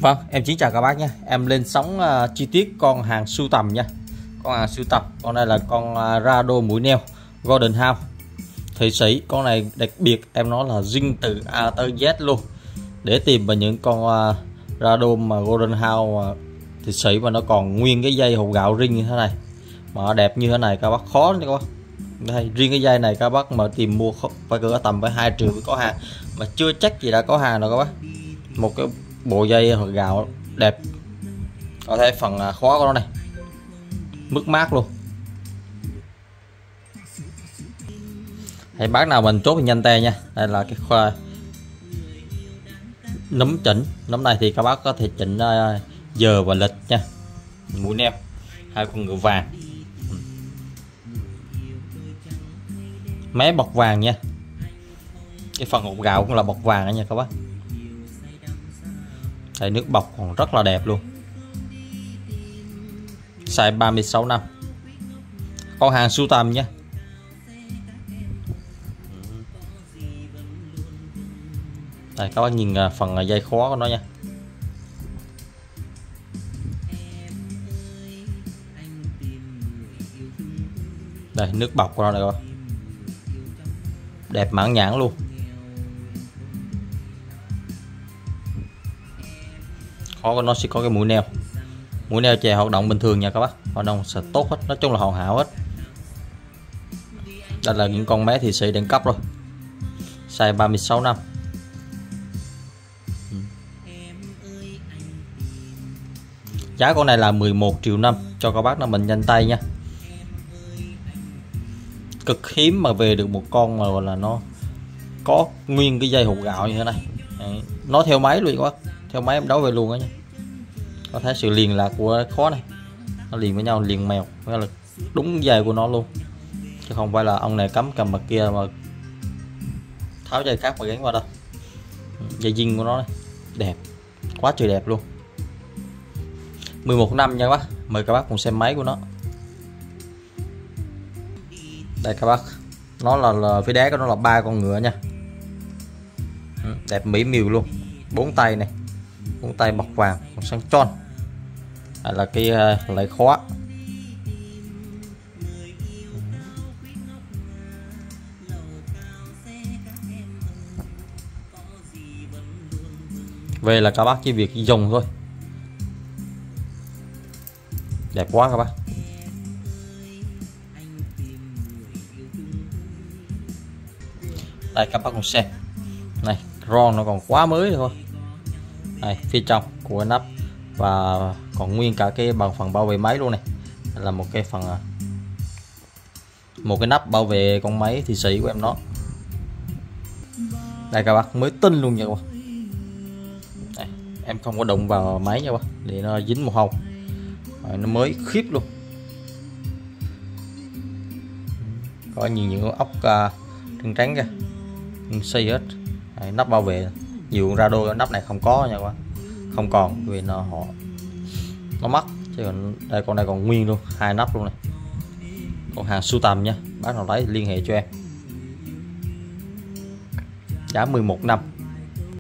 Vâng, em xin chào các bác nhé. Em lên sóng chi tiết con hàng sưu tầm nha. Con hàng sưu tầm. Con này là con Rado mũi neo Golden House Thụy Sĩ. Con này đặc biệt em nói là zin từ A tới Z luôn. Để tìm vào những con Rado mà Golden House Thụy Sĩ mà nó còn nguyên cái dây hột gạo ring như thế này, mà đẹp như thế này các bác khó nha các bác. Đây, riêng cái dây này các bác mà tìm mua phải cỡ tầm với 2 triệu có hàng, mà chưa chắc gì đã có hàng đâu các bác. Một cái bộ dây hột gạo đẹp, có thể phần khóa của nó này mướt mát luôn. Hãy bác nào mình chốt thì nhanh tay nha. Đây là cái khoa nấm chỉnh. Nấm này thì các bác có thể chỉnh giờ và lịch nha. Mũi neo hai con ngựa vàng, máy bọc vàng nha. Cái phần hột gạo cũng là bọc vàng nha các bác. Đây, nước bọc còn rất là đẹp luôn. Size 36 năm. Con hàng sưu tầm nha. Đây các bác nhìn phần dây khóa của nó nha. Đây, nước bọc của nó này các bác. Đẹp mãn nhãn luôn. Khó của nó sẽ có cái mũi neo. Mũi neo chè hoạt động bình thường nha các bác, hoạt động sẽ tốt hết, nói chung là hoàn hảo hết. Đây là những con bé Thụy Sĩ đẳng cấp rồi, size 36 năm. Giá con này là 11,5 triệu cho các bác là mình nhanh tay nha. Cực hiếm mà về được một con mà là nó có nguyên cái dây hột gạo như thế này. Đấy, nó theo máy luôn các bác, theo máy em đấu về luôn đó nha. Có thấy sự liền lạc của khóa này, nó liền với nhau, liền mèo, đó là đúng dây của nó luôn, chứ không phải là ông này cắm cầm mặt kia mà tháo dây khác mà gắn vào đâu. Dây zin của nó này đẹp quá trời đẹp luôn. 11 năm nha các bác. Mời các bác cùng xem máy của nó. Đây các bác, nó là phía đá của nó là 3 con ngựa nha. Đẹp mỹ miều luôn. 4 tay này, 4 tay bọc vàng còn sáng tròn. Đây là cái lấy khóa. Về là các bác chỉ việc dùng thôi. Đẹp quá các bác. Đây các bác cùng xem này, ron nó còn quá mới thôi. Đây, phía trong của nắp và còn nguyên cả cái phần bảo vệ máy luôn này. Đây là một cái phần một cái nắp bảo vệ con máy Thụy Sĩ của em nó. Đây các bác, mới tinh luôn nha các bác. Đây, em không có đụng vào máy nha các bác để nó dính một hồng. Nó mới khiếp luôn. Có những ốc trắng trắng kìa, xây hết. Đây, nắp bảo vệ nhiều Rado nắp này không có nha các bác, không còn vì nó mất, chứ còn đây con này còn nguyên luôn, 2 nắp luôn này. Con hàng sưu tầm nha, bác nào lấy liên hệ cho em. Giá 11 năm.